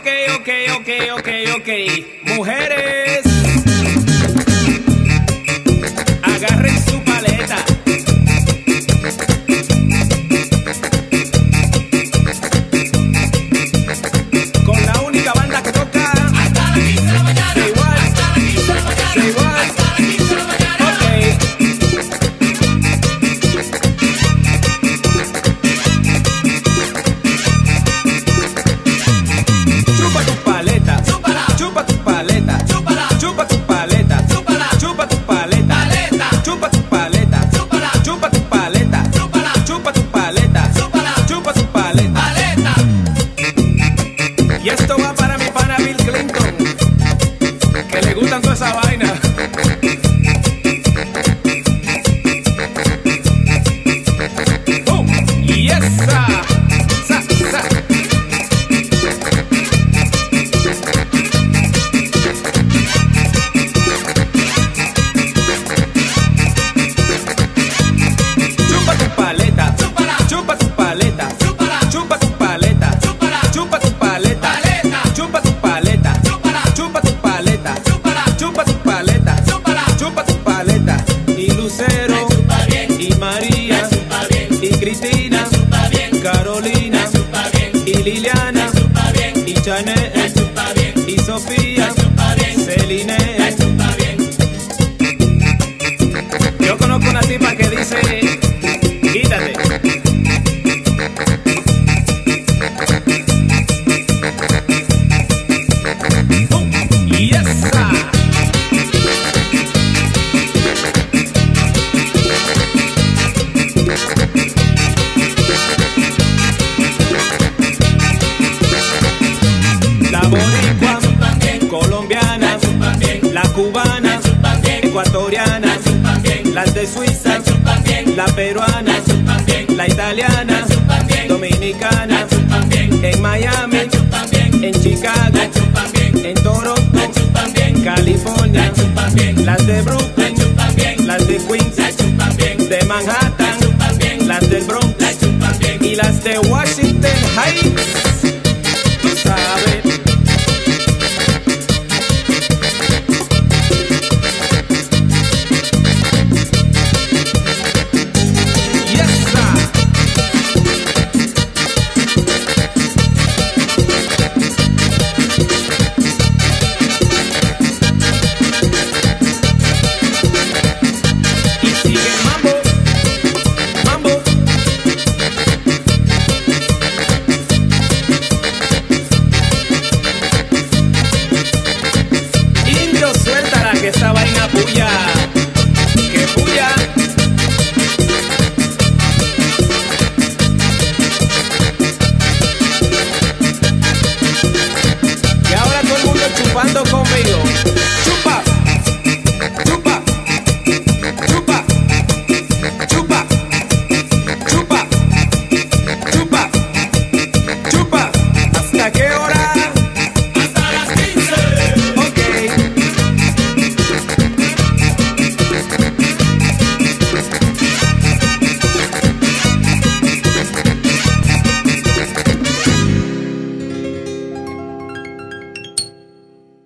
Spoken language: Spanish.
ok. Mujeres, agarren su paleta. Con la única banda que toca hasta las 15 de la mañana. Say what? Hasta las 15 de la mañana. Say what? Hasta las 15 de la mañana. Chupa tu paleta, Chúpala. chupa tu paleta, Chúpala. chupa tu paleta, Chúpala. chupa tu paleta, Paleta. chupa tu paleta, Chúpala. chupa tu paleta, Chúpala. chupa tu paleta, Chúpala. chupa tu paleta. Paleta. Y esto va para mi pana Bill Clinton, que le gustan toda esa vaina. Y esa, sa. Chupa tu paleta, Chúpala. chupa tu paleta, Chúpala. chupa tu paleta, Chúpala. chupa tu paleta, Paleta. chupa tu paleta, Chúpala. chupa tu paleta, Chúpala. chupa tu paleta, Chúpala. chupa tu paleta. Y Lucero, Me chupa bien. y María, Me chupa bien. y Cristina, Me chupa bien. Carolina, Me chupa bien. y Liliana, Me chupa bien. y Chanel, Me chupa bien. y Sofía, Me chupa bien. Celine. Me chupa bien. Yo conozco una tipa que dice, quítate. Y esa. La boricua, Chupan bien. colombiana, Me chupan bien. la cubana, Me chupan bien. ecuatoriana, Me chupan bien. las de Suiza, Me chupan bien. la peruana, Me chupan bien. la italiana, Me chupan bien. dominicana, Me chupan bien. en Miami, Me chupan bien. en Chicago, Me chupan bien. en Toronto, Me chupan bien. California, Me chupan bien. las de Me Brooklyn, chupan bien. las de Queens, Me chupan bien. de Manhattan, Me chupan bien. las del Bronx Me chupan bien. y las de Washington Heights.